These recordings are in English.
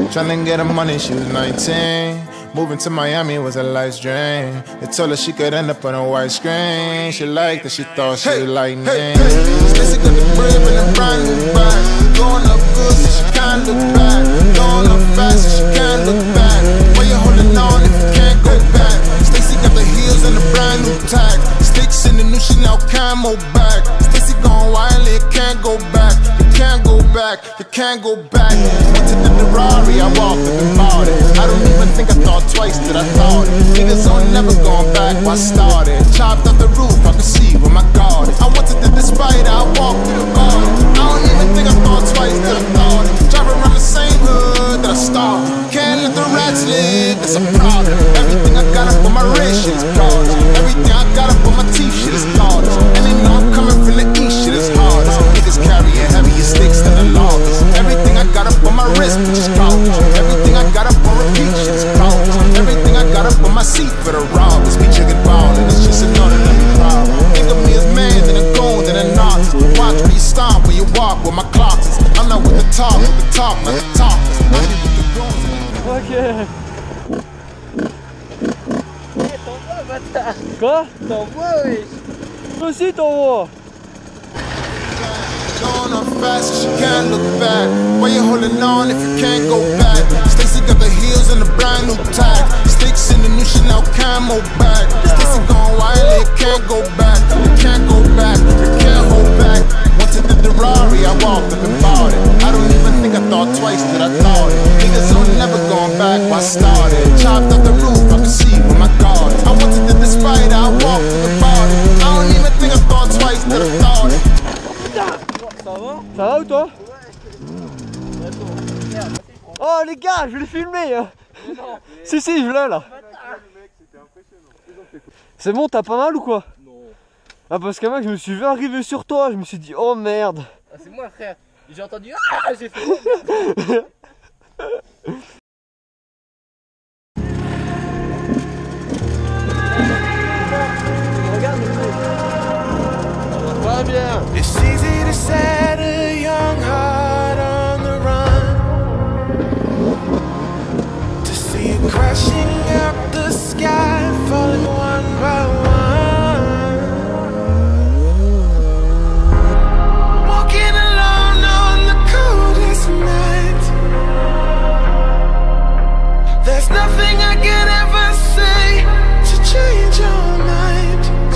Tryna get her money, she was 19. Moving to Miami was a life's dream. They told her she could end up on a white screen. She liked that, she thought she was lightning. Stacy got the bread and a brand new bag. Going up good, so she can't look back. Going up fast, so she can't look back. Why you holding on if you can't go back? Stacy got the heels and a brand new tag. Sticks in the new Chanel camo bag. Stacy going wild, you can't go back. You can't go back, you can't go back. Went to the Ferrari, I walked up and bought it. I don't even think I thought twice that I thought it. Niggas on never going back where I started. Chopped up the roof, I could see where my guard is. I went to the Spider, I walked through the bar. I don't even think I thought twice that I thought it. Drive around the same hood that I started. Can't let the rats live, that's a problem. Everything I got up on my wrist, shit is gorgeous. Everything I got up on my teeth, shit is gorgeous. And they know I'm coming from the east, shit is hardest. Niggas carrying heavier sticks than the longest. Everything I got up on my wrist, which is gorgeous. Everything I got up on repeat, shit is gorgeous. Everything I got up on my seat for the robbers. Be chicken ballin', it's just another little problem. Think of me as man, then a goon, then an artist. Watch where you stomp, when you walk, where my clock is. I'm not with the talk, not the talkers. I be with the goons and the Ok. T'envoies, bâtard. Quoi? T'envoies, wesh. Toi aussi t'envoies. Going up fast, she can't look back. Why you holding on if you can't go back? Stacy got the heels and a brand new tag. Sticks in the new Chanel camo bag. Stacy going wild, you can't go back. You can't go back, you can't hold back. Went to the Ferrari, I walked up and bought it. I don't even think I thought twice that I thought it. Niggas on never going back where I started. Chopped up the roof, I could see where my guard is. I went to the Spider, I walked through the bar. I don't even think I thought twice that I thought it. Ça va? Ça va ou toi? Oh les gars, je l'ai filmé hein. Si si, je l'ai là. C'est bon, t'as pas mal ou quoi? Non. Ah parce que moi je me suis vu arriver sur toi, je me suis dit oh merde. Ah, c'est moi, frère. J'ai entendu. Ah, j'ai fait. Oh, merde. Pas bien. It's easy to set a young heart on the run, to see it crashing up the sky, falling one by one. Walking alone on the coldest night. There's nothing I can ever say to change your mind.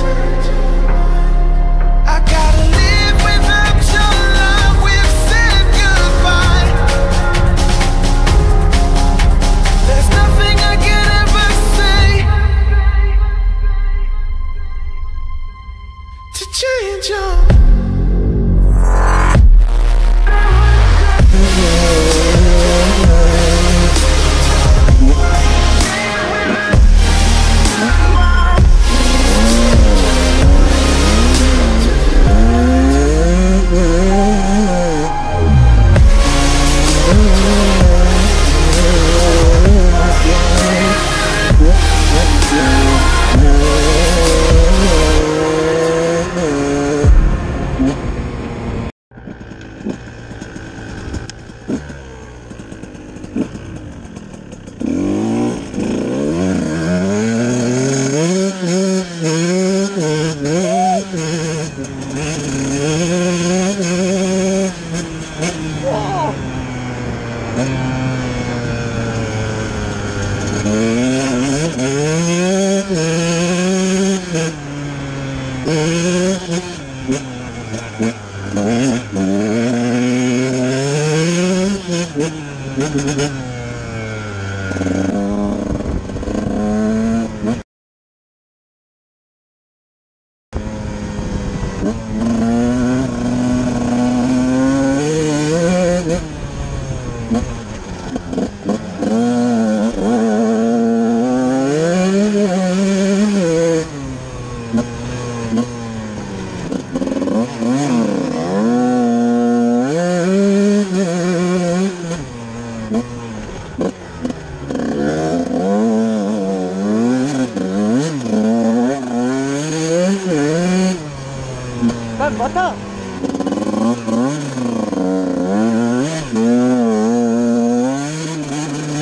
I gotta live without your love, we've said goodbye. There's nothing I can ever say to change your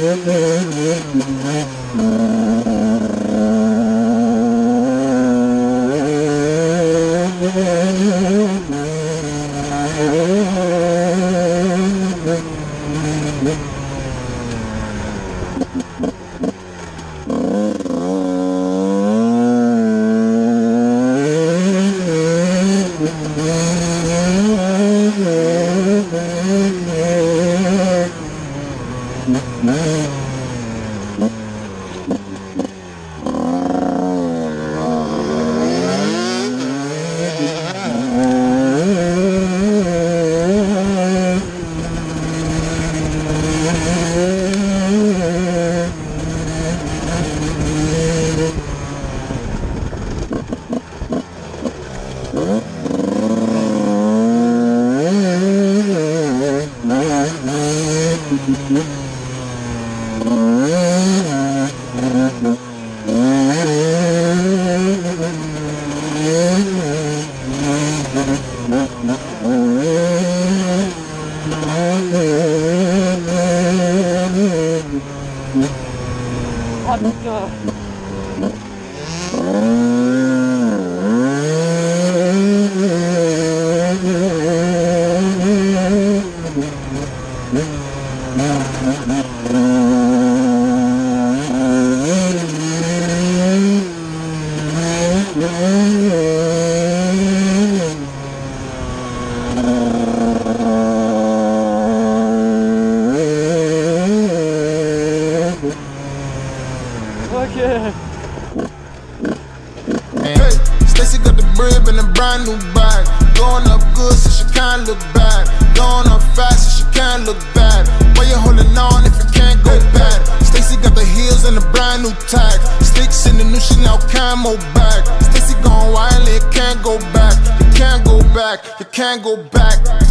Ah putain. Okay. Hey, Stacy got the brib and a brand new bag. Going up good so she can't look bad. Going up fast so she can't look bad. Why you holding on if you can't go bad? Stacy got the heels and a brand new tag. Sticks in the new Chanel camo bag. Stacy going wild, you can't go back. You can't go back, you can't go back.